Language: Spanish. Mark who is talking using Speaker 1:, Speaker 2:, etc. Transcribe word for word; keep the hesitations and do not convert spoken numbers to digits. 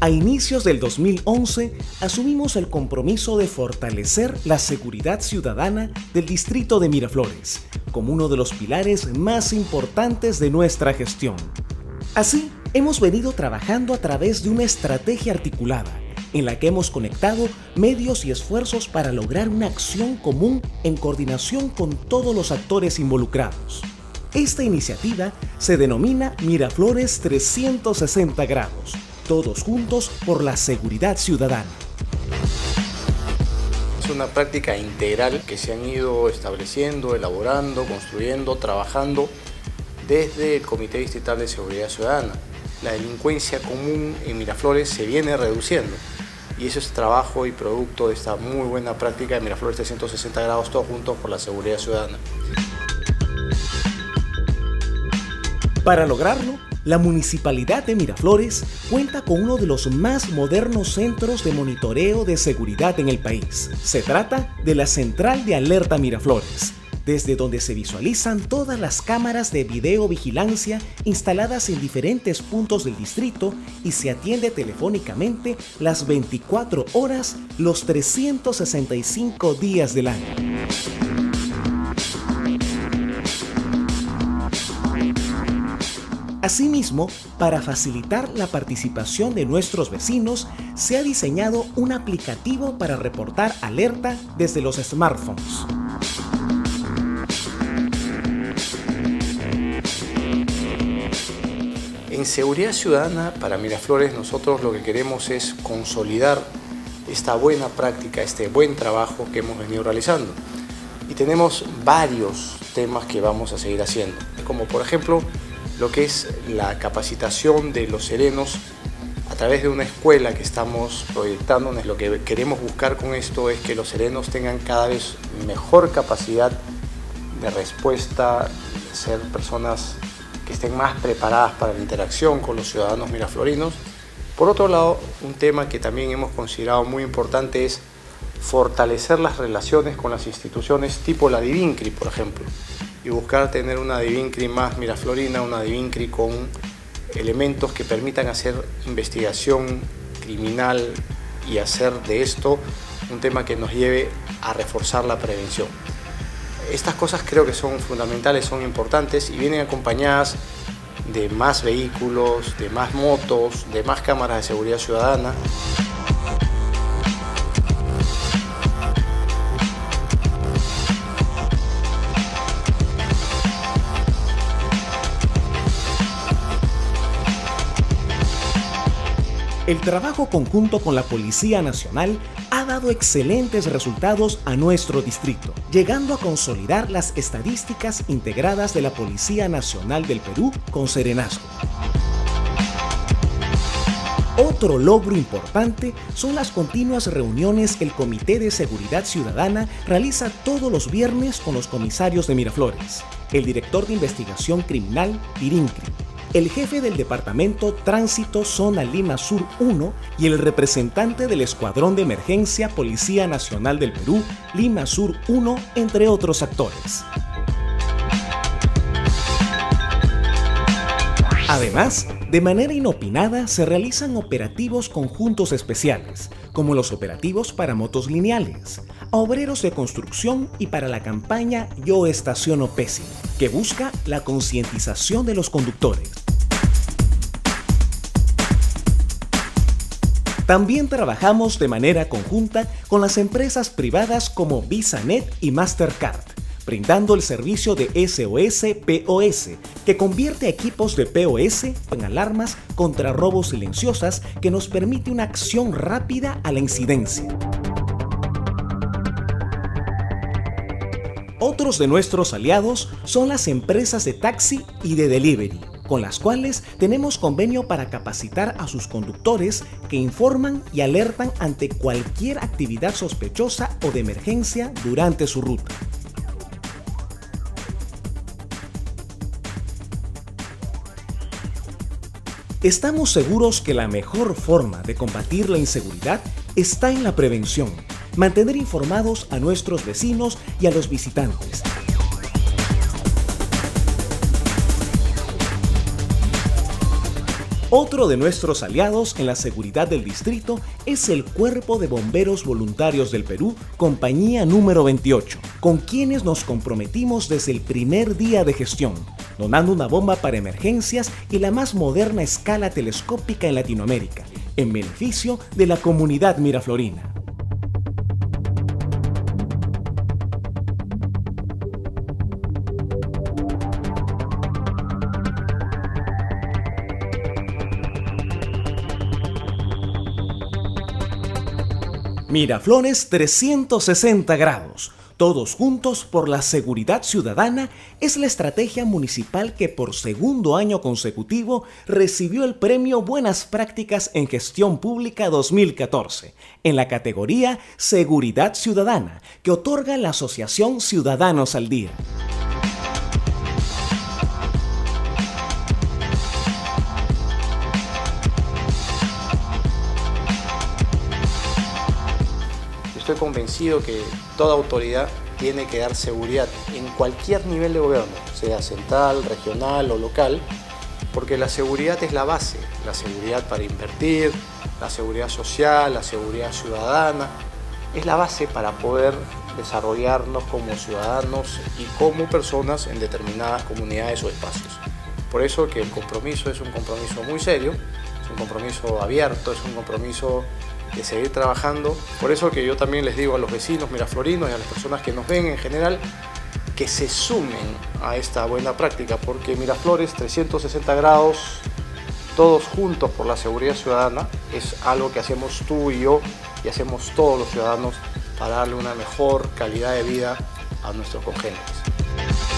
Speaker 1: A inicios del dos mil once, asumimos el compromiso de fortalecer la seguridad ciudadana del distrito de Miraflores, como uno de los pilares más importantes de nuestra gestión. Así, hemos venido trabajando a través de una estrategia articulada, en la que hemos conectado medios y esfuerzos para lograr una acción común en coordinación con todos los actores involucrados. Esta iniciativa se denomina Miraflores trescientos sesenta grados, todos juntos por la seguridad ciudadana.
Speaker 2: Es una práctica integral que se han ido estableciendo, elaborando, construyendo, trabajando desde el Comité Distrital de Seguridad Ciudadana. La delincuencia común en Miraflores se viene reduciendo y eso es trabajo y producto de esta muy buena práctica de Miraflores trescientos sesenta grados, todos juntos por la seguridad ciudadana.
Speaker 1: Para lograrlo, la Municipalidad de Miraflores cuenta con uno de los más modernos centros de monitoreo de seguridad en el país. Se trata de la Central de Alerta Miraflores, desde donde se visualizan todas las cámaras de videovigilancia instaladas en diferentes puntos del distrito y se atiende telefónicamente las veinticuatro horas, los trescientos sesenta y cinco días del año. Asimismo, para facilitar la participación de nuestros vecinos, se ha diseñado un aplicativo para reportar alerta desde los smartphones.
Speaker 2: En seguridad ciudadana, para Miraflores, nosotros lo que queremos es consolidar esta buena práctica, este buen trabajo que hemos venido realizando. Y tenemos varios temas que vamos a seguir haciendo, como por ejemplo, lo que es la capacitación de los serenos a través de una escuela que estamos proyectando. Lo que queremos buscar con esto es que los serenos tengan cada vez mejor capacidad de respuesta, ser personas que estén más preparadas para la interacción con los ciudadanos miraflorinos. Por otro lado, un tema que también hemos considerado muy importante es fortalecer las relaciones con las instituciones tipo la Divincri, por ejemplo, y buscar tener una Divincri más miraflorina, una Divincri con elementos que permitan hacer investigación criminal y hacer de esto un tema que nos lleve a reforzar la prevención. Estas cosas creo que son fundamentales, son importantes y vienen acompañadas de más vehículos, de más motos, de más cámaras de seguridad ciudadana.
Speaker 1: El trabajo conjunto con la Policía Nacional ha dado excelentes resultados a nuestro distrito, llegando a consolidar las estadísticas integradas de la Policía Nacional del Perú con Serenazgo. Otro logro importante son las continuas reuniones que el Comité de Seguridad Ciudadana realiza todos los viernes con los comisarios de Miraflores, el director de Investigación Criminal, Divincri, el jefe del Departamento Tránsito Zona Lima Sur uno y el representante del Escuadrón de Emergencia Policía Nacional del Perú, Lima Sur uno, entre otros actores. Además, de manera inopinada se realizan operativos conjuntos especiales, como los operativos para motos lineales, a obreros de construcción y para la campaña Yo Estaciono Pésimo, que busca la concientización de los conductores. También trabajamos de manera conjunta con las empresas privadas como VisaNet y Mastercard, brindando el servicio de S O S P O S, que convierte a equipos de P O S en alarmas contra robos silenciosas que nos permite una acción rápida a la incidencia. Otros de nuestros aliados son las empresas de taxi y de delivery, con las cuales tenemos convenio para capacitar a sus conductores que informan y alertan ante cualquier actividad sospechosa o de emergencia durante su ruta. Estamos seguros que la mejor forma de combatir la inseguridad está en la prevención, mantener informados a nuestros vecinos y a los visitantes. Otro de nuestros aliados en la seguridad del distrito es el Cuerpo de Bomberos Voluntarios del Perú, compañía número veintiocho, con quienes nos comprometimos desde el primer día de gestión, donando una bomba para emergencias y la más moderna escala telescópica en Latinoamérica, en beneficio de la comunidad miraflorina. Miraflores trescientos sesenta grados, todos juntos por la seguridad ciudadana, es la estrategia municipal que por segundo año consecutivo recibió el premio Buenas Prácticas en Gestión Pública dos mil catorce, en la categoría Seguridad Ciudadana, que otorga la Asociación Ciudadanos al Día.
Speaker 2: Estoy convencido que toda autoridad tiene que dar seguridad en cualquier nivel de gobierno, sea central, regional o local, porque la seguridad es la base, la seguridad para invertir, la seguridad social, la seguridad ciudadana, es la base para poder desarrollarnos como ciudadanos y como personas en determinadas comunidades o espacios. Por eso que el compromiso es un compromiso muy serio, es un compromiso abierto, es un compromiso de seguir trabajando. Por eso que yo también les digo a los vecinos miraflorinos y a las personas que nos ven en general que se sumen a esta buena práctica, porque Miraflores trescientos sesenta grados, todos juntos por la seguridad ciudadana, es algo que hacemos tú y yo y hacemos todos los ciudadanos para darle una mejor calidad de vida a nuestros congéneres.